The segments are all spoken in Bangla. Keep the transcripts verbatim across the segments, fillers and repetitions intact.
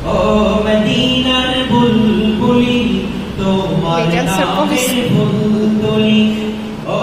ও মদিনার বুলবুলি তোমার নামের ফুলতলি ও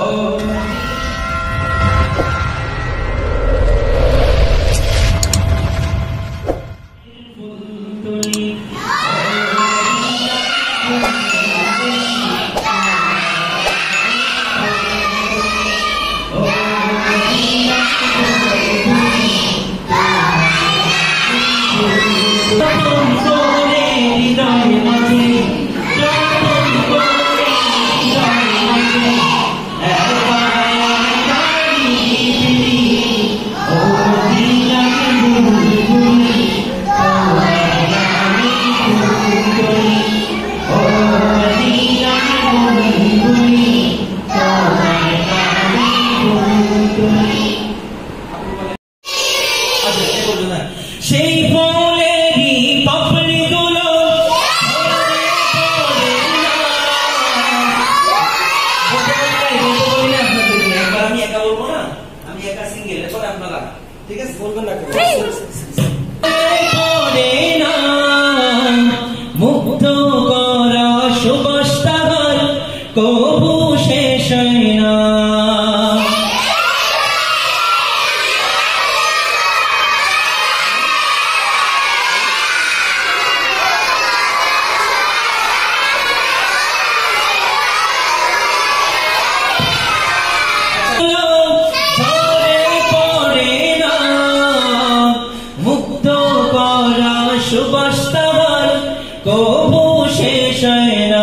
সেই ফুলেরই পাপড়িগুলো আমি একা বলবো না, আমি একা সিঙ্গেল, এরপরে আপনারা ঠিক আছে বলবেন না মুগ্ধ করা সুবাস তাহার কবু শেষ হয় না। সুবাস তাহার কবু শেষ হয় না।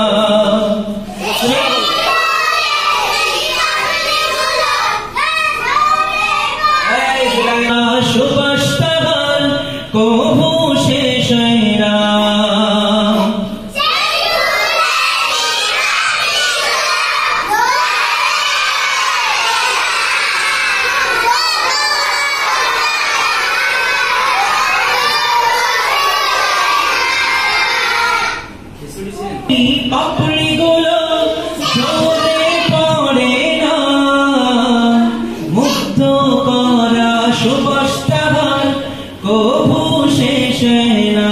সুবাস তাহার কবু শেষ হয় না। পাপড়িগুলো ঝরে পড়ে না মুগ্ধ করা সুবাস তাহার কবু শেষ হয় না।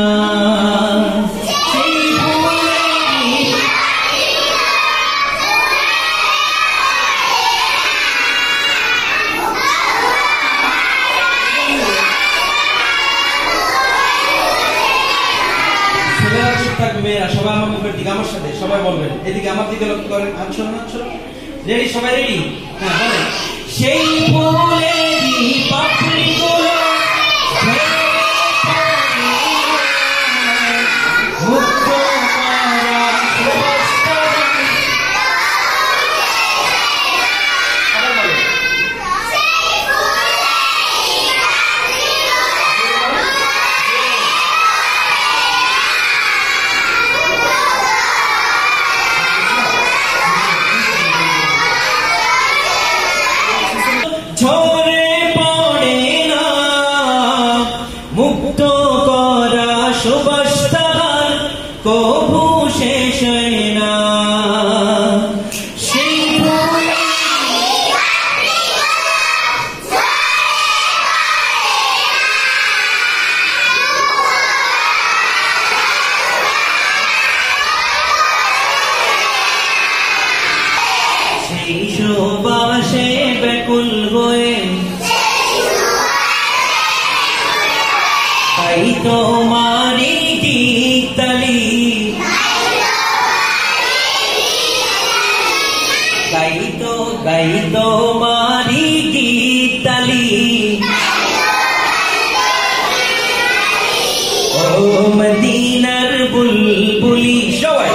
মেয়েরা সবাই আমার মুখের দিকে আমার সাথে সবাই বলবেন, এদিকে আমার দিকে লক্ষ্য করেন। আচ্ছা আচ্ছা রেডি, সবাই রেডি? হ্যাঁ বলেন। সেই ফুলেরই পাপড়িগুলো ঝরে পড়ে না মুগ্ধ করা সুবাস তাহার কবু শেষ হয় না। সেই সুবাসে ব্যাকুল হয়ে তাই তোমারি গীতালি গাই তো গাই তোমারি গীতালি ও মদিনার বুলবুলি সবাই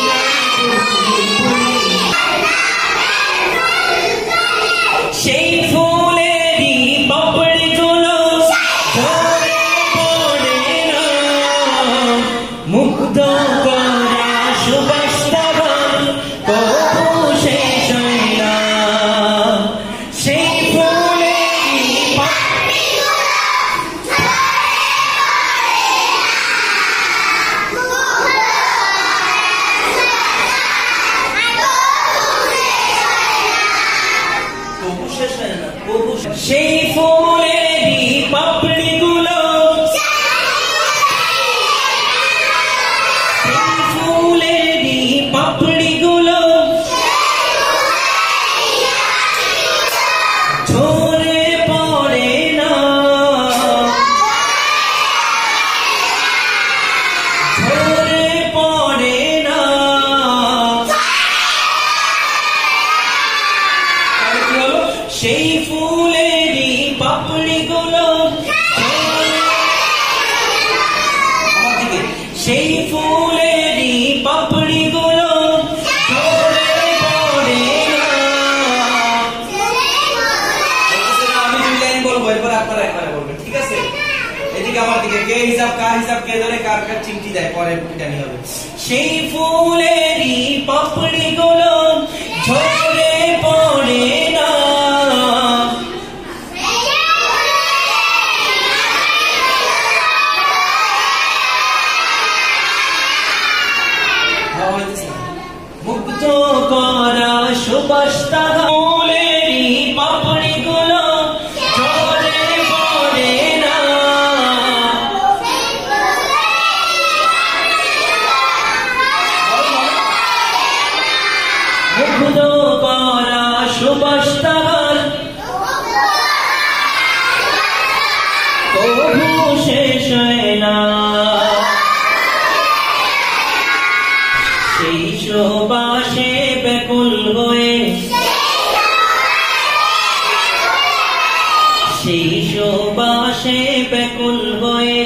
সেই তবু শেষ হয় না, তবু সেই ফুলেরই পাপড়িগুলো, সেই ফুলেরই পাপড়িগুলো ঝরে পড়ে না, ঝরে পড়ে না। সেই ফুলেরই পাপড়িগুলো, আমার দিকে, সেই ফুলেরই পাপড়িগুলো ঝরে পড়ে না। আমি দুই লাইন বলবো, এরপর আপনারা একবারে বলবেন, ঠিক আছে? এদিকে আমার দিকে, কে হিসাব কার হিসাব কে ধরে কার কার চিমটি দেয় পরে জানি হবে। সেই ফুলেরই পাপড়িগুলো ঝরে পড়ে না, মুগ্ধ করা সুবাস তাহার ফুলেরই পাপড়িগুলো ঝরে পড়ে না। মুগ্ধ করা সুবাস তাহার তবু শেষ হয় না। সেই সুবাসে ব্যাকুল হয়ে, সেই সুবাসে ব্যাকুল হয়ে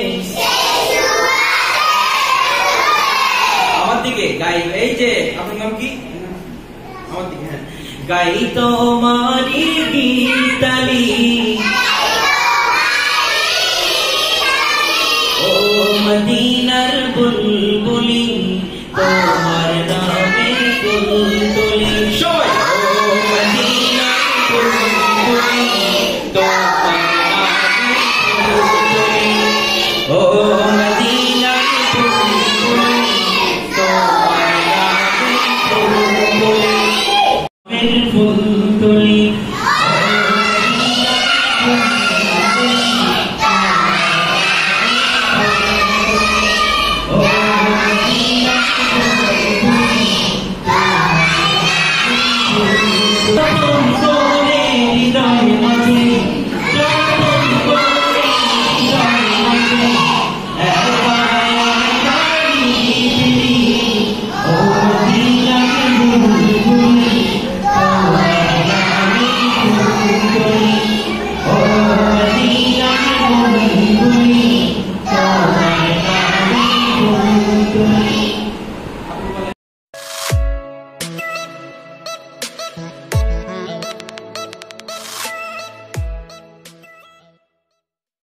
আমার দিকে গাই, এই যে আপনার নাম কি? আমার দিকে, হ্যাঁ। গাই তোমারি গীতালি, ও মদিনার বুলবুলি, তোমার নামে তুলতুলি, সবাই ও মদিনার বুলবুলি, তোমার নামে তুলতুলি, ও মদিনার বুলবুলি, তোমার নামে তুলতুলি, ফুলতুলি। Thank you.